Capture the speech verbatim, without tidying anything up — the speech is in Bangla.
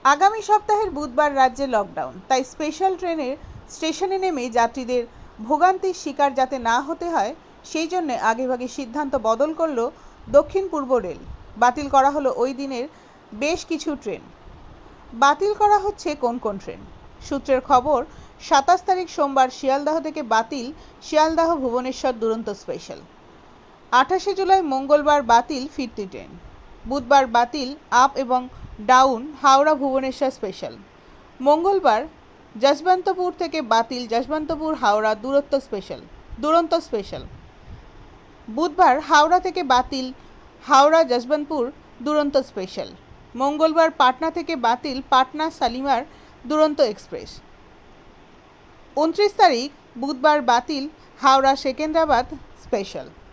আগামী সপ্তাহের বুধবার রাজ্যে লকডাউন, তাই স্পেশাল ট্রেনের স্টেশনে নেমে যাত্রীদের ভোগান্তির শিকার যাতে না হতে হয় সেই জন্য আগেভাগে সিদ্ধান্ত বদল করল দক্ষিণ পূর্ব রেল। বাতিল করা হলো ওই দিনের বেশ কিছু ট্রেন। বাতিল করা হচ্ছে কোন কোন ট্রেন? সূত্রের খবর, সাতাশ তারিখ সোমবার শিয়ালদাহ থেকে বাতিল শিয়ালদাহ ভুবনেশ্বর দুরন্ত স্পেশাল। আঠাশে জুলাই মঙ্গলবার বাতিল ফিরতি ট্রেন। বুধবার বাতিল আপ এবং ডাউন হাওড়া ভুবনেশ্বর স্পেশাল। মঙ্গলবার যশবন্তপুর থেকে বাতিল যশবন্তপুর হাওড়া দূরত্ব স্পেশাল দুরন্ত স্পেশাল। বুধবার হাওড়া থেকে বাতিল হাওড়া যশবন্তপুর দুরন্ত স্পেশাল। মঙ্গলবার পাটনা থেকে বাতিল পাটনা শালিমার দুরন্ত এক্সপ্রেস। উনত্রিশ তারিখ বুধবার বাতিল হাওড়া সেকেন্দ্রাবাদ স্পেশাল।